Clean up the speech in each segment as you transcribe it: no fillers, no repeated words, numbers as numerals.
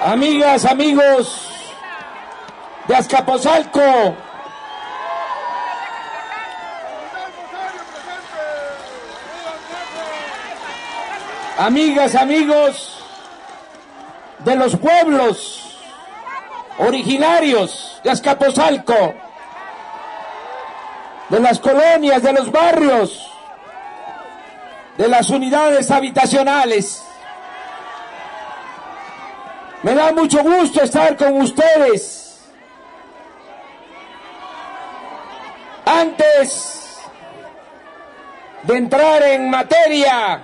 Amigas, amigos de Azcapotzalco, amigas, amigos de los pueblos originarios de Azcapotzalco, de las colonias, de los barrios, de las unidades habitacionales. Me da mucho gusto estar con ustedes. Antes de entrar en materia,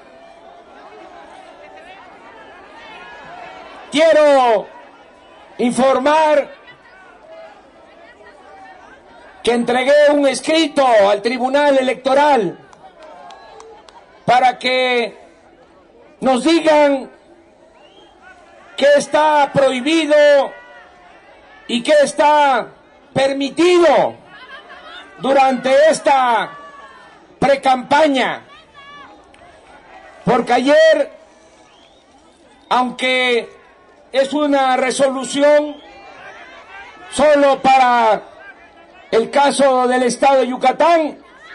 quiero informar que entregué un escrito al Tribunal Electoral para que nos digan qué está prohibido y qué está permitido durante esta precampaña. Porque ayer, aunque es una resolución solo para el caso del estado de Yucatán,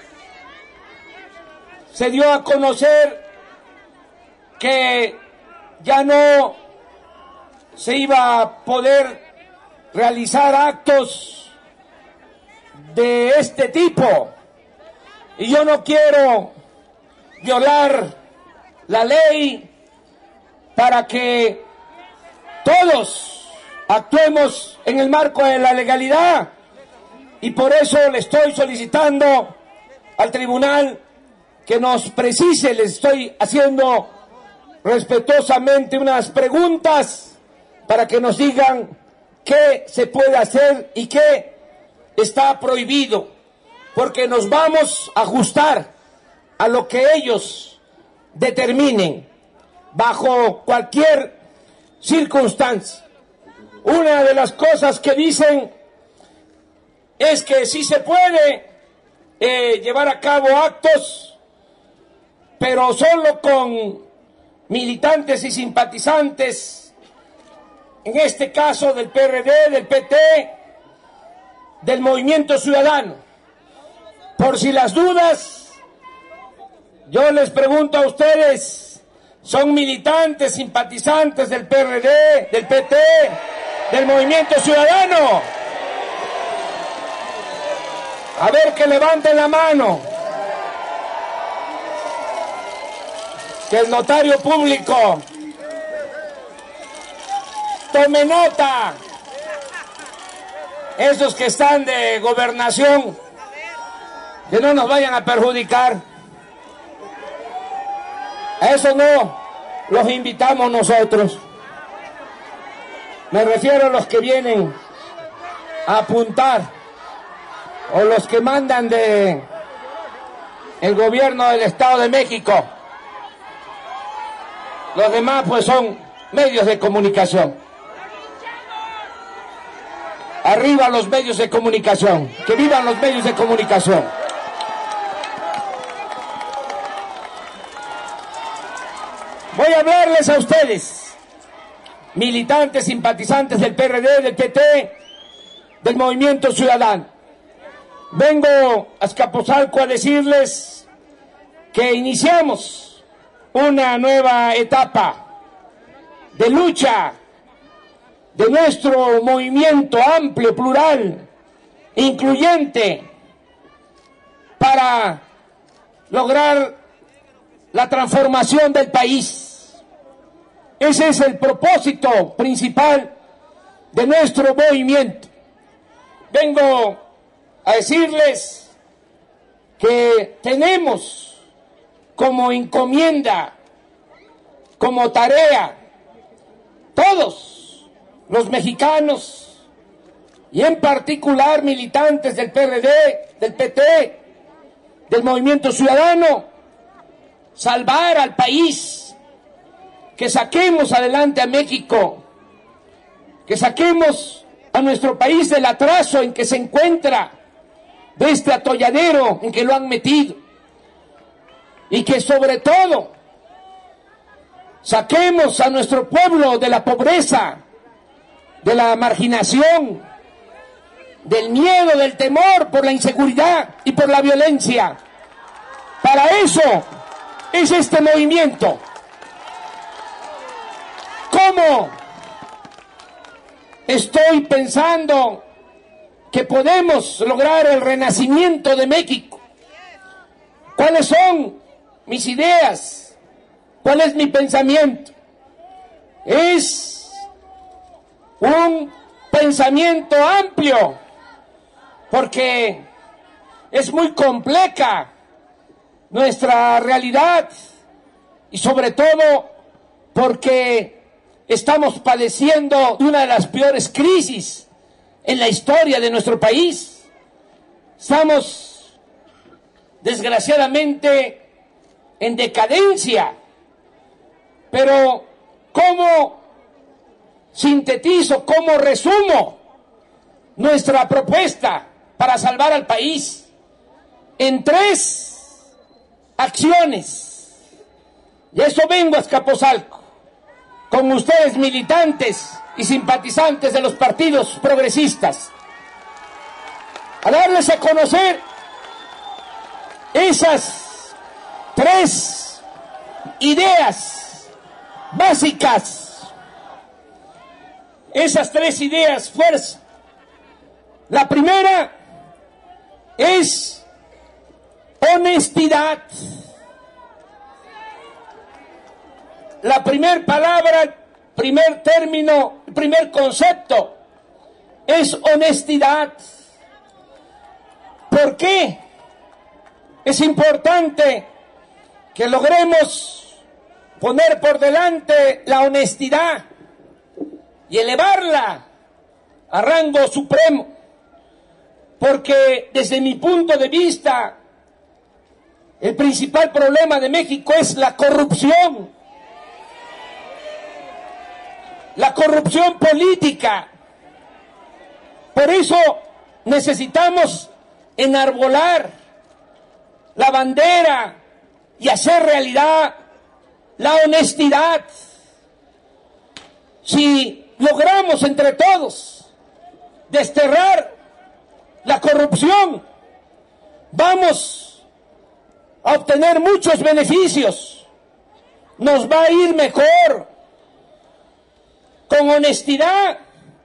se dio a conocer que ya no se iba a poder realizar actos de este tipo. Y yo no quiero violar la ley para que todos actuemos en el marco de la legalidad, y por eso le estoy solicitando al tribunal que nos precise. Les estoy haciendo respetuosamente unas preguntas para que nos digan qué se puede hacer y qué está prohibido, porque nos vamos a ajustar a lo que ellos determinen bajo cualquier circunstancia. Una de las cosas que dicen es que sí se puede llevar a cabo actos, pero solo con militantes y simpatizantes, en este caso del PRD, del PT, del Movimiento Ciudadano. Por si las dudas, yo les pregunto a ustedes, ¿son militantes, simpatizantes del PRD, del PT, del Movimiento Ciudadano? A ver, que levanten la mano. Que el notario público tome nota. Esos que están de gobernación, que no nos vayan a perjudicar. A eso no los invitamos nosotros. Me refiero a los que vienen a apuntar, o los que mandan de el gobierno del Estado de México. Los demás pues son medios de comunicación. Arriba los medios de comunicación, que vivan los medios de comunicación. Voy a hablarles a ustedes, militantes, simpatizantes del PRD, del PT, del Movimiento Ciudadano. Vengo a Azcapotzalco a decirles que iniciamos una nueva etapa de lucha de nuestro movimiento amplio, plural, incluyente, para lograr la transformación del país. Ese es el propósito principal de nuestro movimiento. Vengo a decirles que tenemos como encomienda, como tarea, todos los mexicanos, y en particular militantes del PRD, del PT, del Movimiento Ciudadano, salvar al país, que saquemos adelante a México, que saquemos a nuestro país del atraso en que se encuentra, de este atolladero en que lo han metido, y que sobre todo Saquemos a nuestro pueblo de la pobreza, de la marginación, del miedo, del temor por la inseguridad y por la violencia. Para eso es este movimiento. ¿Cómo estoy pensando que podemos lograr el renacimiento de México? ¿Cuáles son mis ideas? ¿Cuál es mi pensamiento? Es un pensamiento amplio, porque es muy compleja nuestra realidad y sobre todo porque estamos padeciendo una de las peores crisis en la historia de nuestro país. Estamos, desgraciadamente, en decadencia. Pero, ¿cómo sintetizo, cómo resumo nuestra propuesta para salvar al país? En 3 acciones. Y eso vengo a Azcapotzalco, con ustedes, militantes y simpatizantes de los partidos progresistas, a darles a conocer esas 3 ideas básicas, esas 3 ideas fuerza. La primera es honestidad. La primer palabra, primer término, primer concepto es honestidad. ¿Por qué? Es importante que logremos poner por delante la honestidad y elevarla a rango supremo, porque desde mi punto de vista el principal problema de México es la corrupción política. Por eso necesitamos enarbolar la bandera y hacer realidad la honestidad. Si logramos entre todos desterrar la corrupción, vamos a obtener muchos beneficios. Nos va a ir mejor. Con honestidad,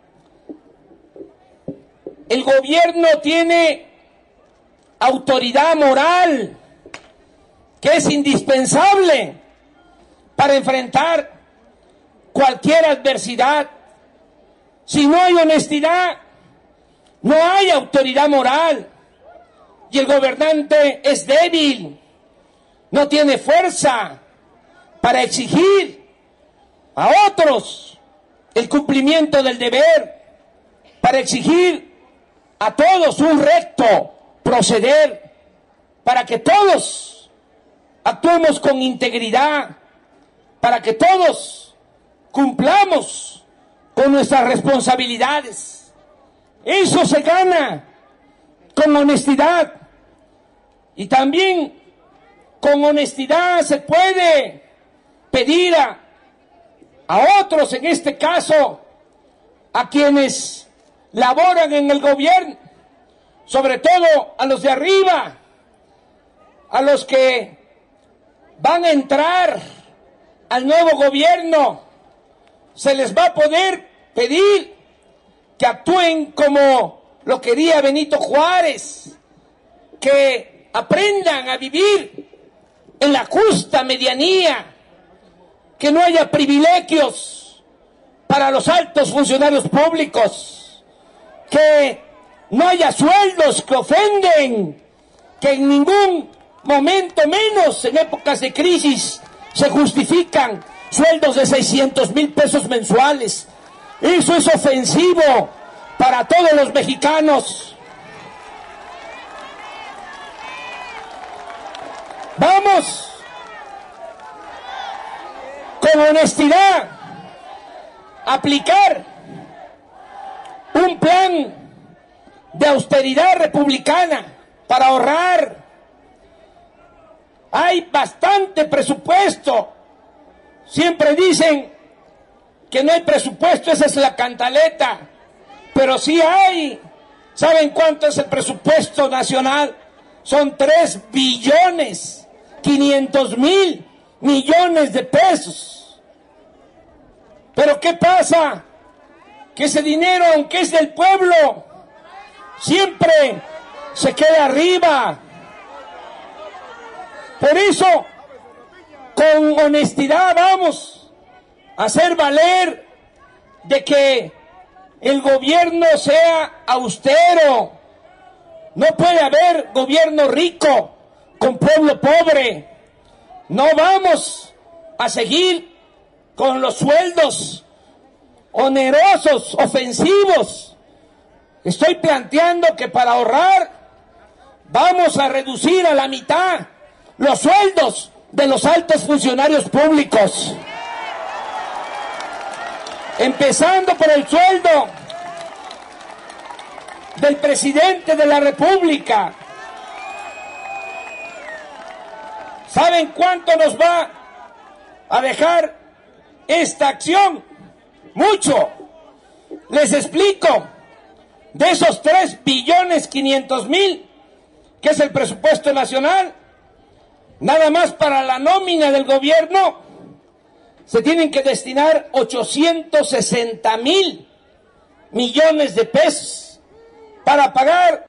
el gobierno tiene autoridad moral, que es indispensable para enfrentar cualquier adversidad. Si no hay honestidad, no hay autoridad moral, y el gobernante es débil, no tiene fuerza para exigir a otros el cumplimiento del deber, para exigir a todos un recto proceder, para que todos actuemos con integridad, para que todos cumplamos con nuestras responsabilidades. Eso se gana con honestidad, y también con honestidad se puede pedir a otros, en este caso a quienes laboran en el gobierno, sobre todo a los de arriba, a los que van a entrar al nuevo gobierno, se les va a poder pedir que actúen como lo quería Benito Juárez, que aprendan a vivir en la justa medianía, que no haya privilegios para los altos funcionarios públicos, que no haya sueldos que ofenden, que en ningún momento, menos en épocas de crisis, se justifican sueldos de 600,000 pesos mensuales. Eso es ofensivo para todos los mexicanos. Vamos con honestidad a aplicar un plan de austeridad republicana para ahorrar. Hay bastante presupuesto. Siempre dicen que no hay presupuesto, esa es la cantaleta, pero sí hay. ¿Saben cuánto es el presupuesto nacional? Son 3.500.000.000.000 de pesos. Pero ¿qué pasa? Que ese dinero, aunque es del pueblo, siempre se queda arriba. Por eso, con honestidad vamos a hacer valer de que el gobierno sea austero. No puede haber gobierno rico con pueblo pobre. No vamos a seguir con los sueldos onerosos, ofensivos. Estoy planteando que para ahorrar vamos a reducir a la mitad los sueldos de los altos funcionarios públicos. Empezando por el sueldo del presidente de la República. ¿Saben cuánto nos va a dejar esta acción? Mucho. Les explico. De esos 3.500.000.000, que es el presupuesto nacional, nada más para la nómina del gobierno se tienen que destinar 860.000.000.000 de pesos para pagar